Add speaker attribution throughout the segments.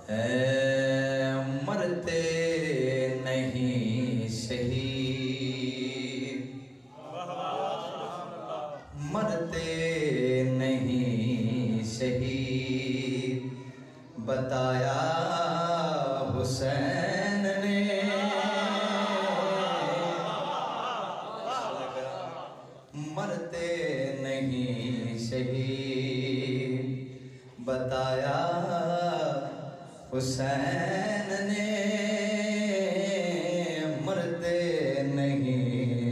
Speaker 1: मरते नहीं शहीद, मरते नहीं शहीद, बताया हुसैन ने। मरते नहीं शहीद, बताया हुसैन ने। मरते नहीं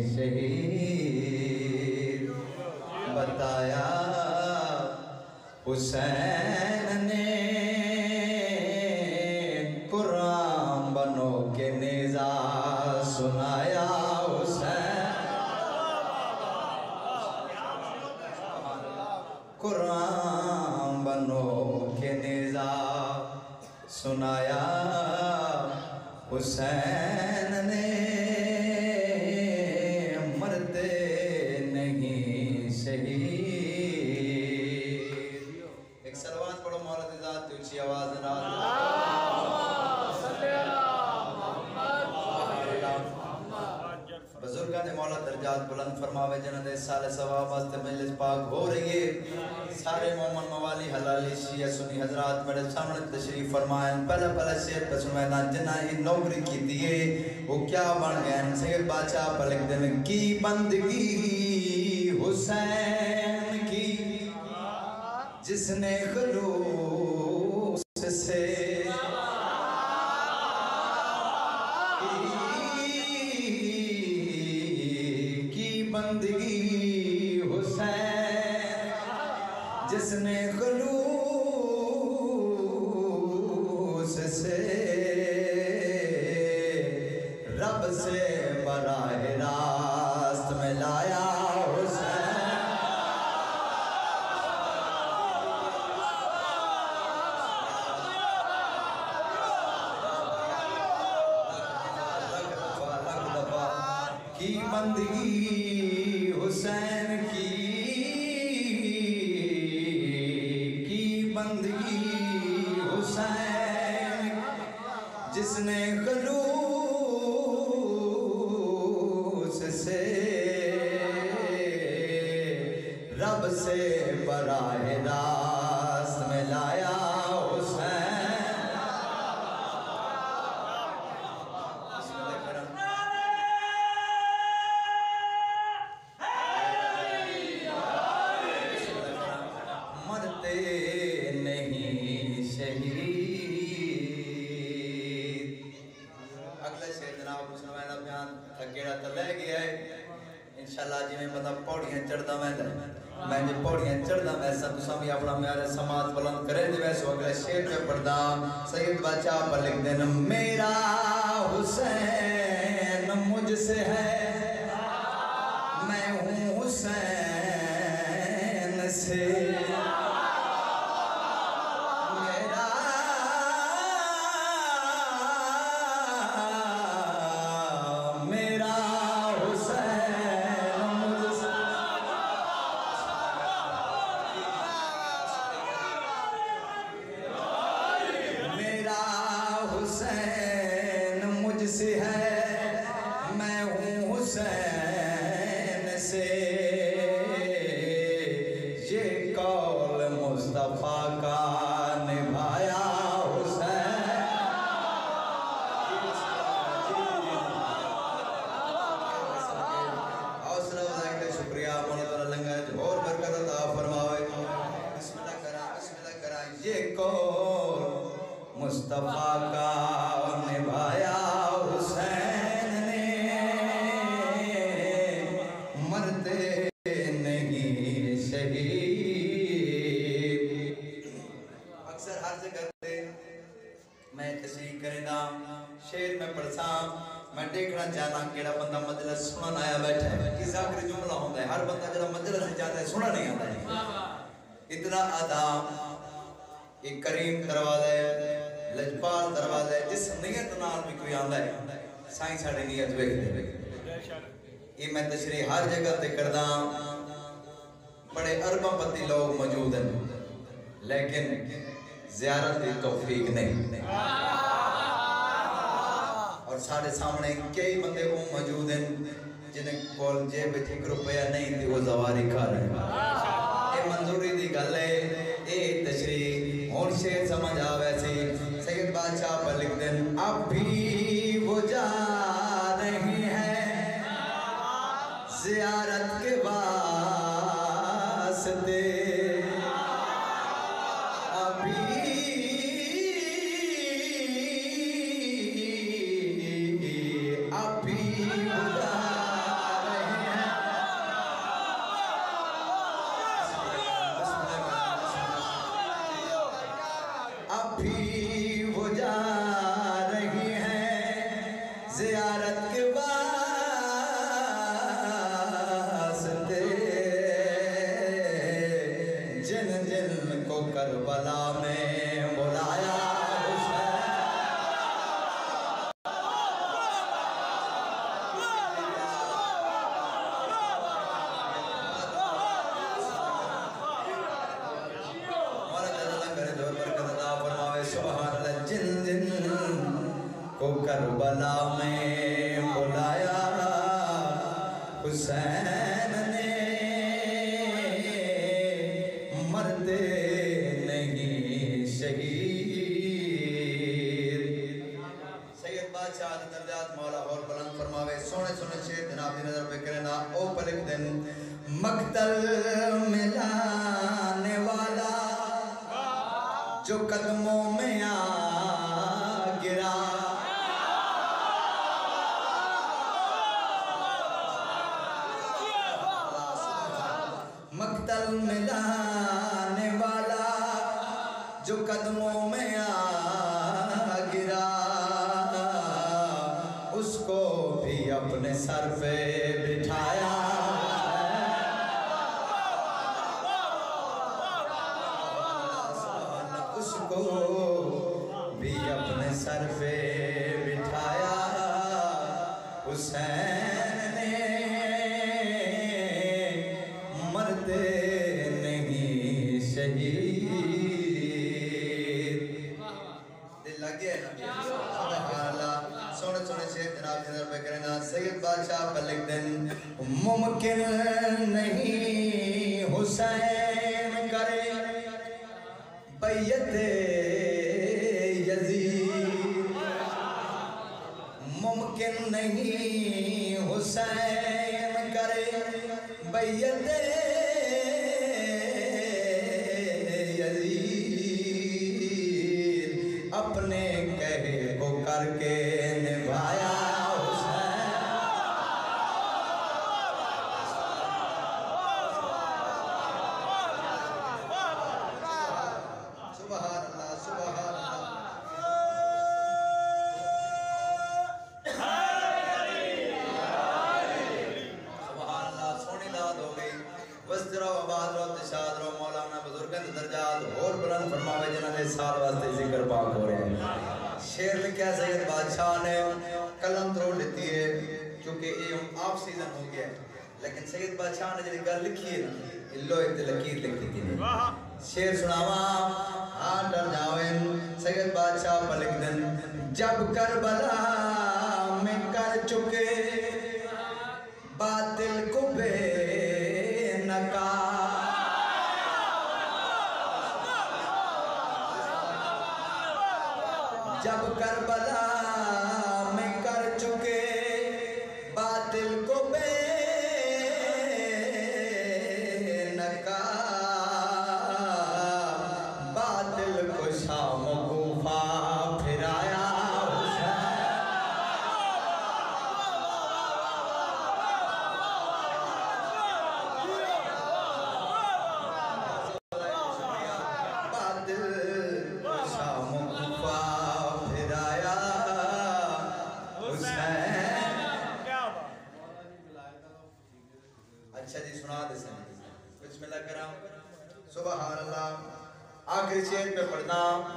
Speaker 1: शहीद, बताया हुसैन ने। कुरान बनो के नेज़ा सुनाया हुसैन, कुरान बनो के नेज़ा सुनाया हुसैन ने। मरते नहीं शहीद। एक सलवात पढ़ो मौला दी ज़ात की ऊंची आवाज़ में। बुजुर्गां दे मौला दर्जात बुलंद फरमावे, जिन्हां दे साले सवाब वास्ते मजलिस पाक हो रही है। सारे मोमन मवाली हलाली शिया सुन्नी हजरात मेरे सामने तशरीफ फरमाएं। पहला शेर पे सुनवाना, जिन्हां ही नौकरी की दिए वो क्या बन गए। सैयद बादशाह पर लिख दे में की बंदगी हुसैन की, जिसने खलूस से बंदगी हुसैन, जिसने खलूस से रब से बराह रास्त में लाया हुसैन। की बंदगी हुसैन की बंदगी हुसैन, जिसने खलूस से रब से बराह रास्त में लाया हुसैन। इंशाल्लाह जिवें बंदा पौड़ियां चढ़दा वैंदा, मैं जो पौड़ियां चढ़दा वैसा तुसां भी अपना मेरा समाज बुलंद करें दे। वैसे अगले शेर पे पढ़दा, सैयद बादशाह पर लिख देना, मेरा हुसैन मुझसे है, मैं हूँ हुसैन से। मुस्तफा का निभाया हुसैन ने, मरते नहीं शहीद। अक्सर हर जगह पे मैं तस्वीर करेंदा शेर में पढ़सा, मैं देखना चाहना केड़ा बंदा मजलिस सुनन आया बैठा है। किस आखिरी जुमला होता है, हर बंदा जरा मजलिस से जाता है सुना नहीं आता है। इतना आदा एक करीम दरवाजा है, लजपाल दरवाजा है, जिस नियत नाल भी कोई आंदा है साईं साडी नियत वेख दे। ये मैं तशरीह हर जगह ते करदा, बड़े अरबपति लोग मौजूद हैं, लेकिन ज़ियारत की तौफीक नहीं। और साढ़े सामने कई बंदे वो मौजूद हैं जिन्हें कोल जेब में 1 रुपया नहीं थी, वो ज़वारी खा रहे हैं। ये मंजूरी दी गल है, ये तशरीह और शेर समझ आ वैसे सैयद बादशाह पर लिख दें, अब भी वो जा रहे हैं ज़ियारत के वास्ते, करबला में बुलाया हुसैन ने, मरते नहीं शहीद। सैयद बादशाह दर्जात मौला और बुलंद फरमावे, सोने सोने शेर जनाब की नजर पे करना ओ पलिक दिन मक्तल में लाने वाला जो कदमों में आ गिरा, मक्तल में लाने वाला जो कदमों में आ गिरा, उसको भी अपने सर पे बिठाया, उसको भी अपने सर पे बिठाया हुसैन ने, मरते नहीं शहीद। दिल लगे ना सोने सोने से जनाब की नजर पे करेंगे सैयद बादशाह पर लिख दें, मुमकिन नहीं हुसैन करे बैयत यजीद, मुमकिन नहीं हुसैन करे बैयत यजीद, अपने कहे को करके निभाया साल वास्ते जिक्र पाक हो रहे हैं। शेर लिखा सैयद बादशाह ने, कलम तोड़ लेती है क्योंकि ये ऑफ सीजन हो गया है, लेकिन सैयद बादशाह ने जो गल लिखी है ना, लोहे ते लकीर लिखी थी। शेर सुनावा हाँ डर जावे। सैयद बादशाह पर लिख दें, जब करबला में कर चुके बातिल को बेनका, जब करबला में कर चुके बातिल को बेनका, बातिल को शाम कूफा फिराया आखिरी शेर पे पढ़ना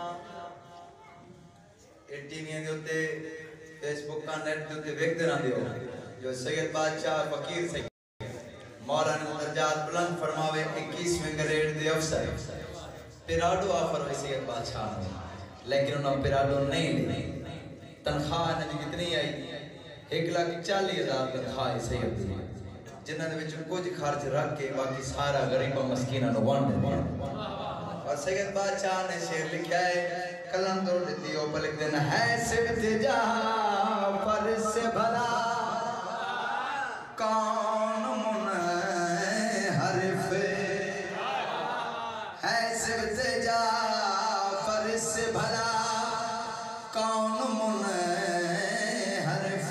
Speaker 1: टीवी के उत्ते फेसबुक का नेट के उत्ते देखते रहंदे हो जो सैयद बादशाह फकीर से मौलाना दर्जात बुलंद फरमावे 21वें ग्रेड दे अफसर पिराडो ऑफर हुई सैयद बादशाह ने, लेकिन उन्होंने पिराडो नहीं ली। तनख्वाह इन्हें कितनी आई? 1,40,000 तनख्वाह है सैयद दी, जिन्होंने कुछ खर्च रख के बाकी सारा गरीब मस्कीना वंड दिया। और सैयद बादशाह ने शेर लिखा है, कलम तोड़ देती हो पर लिख देना है सिब्त जाफर से भला कौन मुनहरिफ है, सिब्त जाफर से भला कौन मुनहरिफ,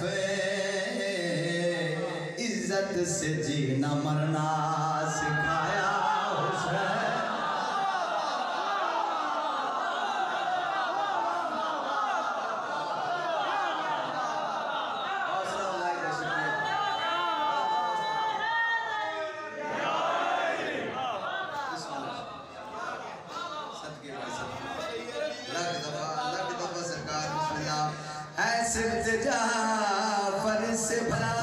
Speaker 1: इज्जत से जीना मरना सिखाया हुसैन। सिब्त जाफर से भला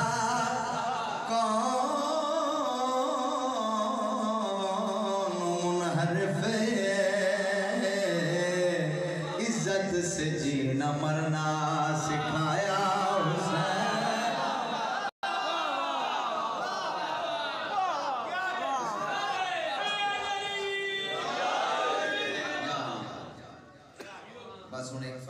Speaker 1: कौन मुनहरिफ, इज्जत से जीना मरना सिखाया हुसैन। बस उन्हें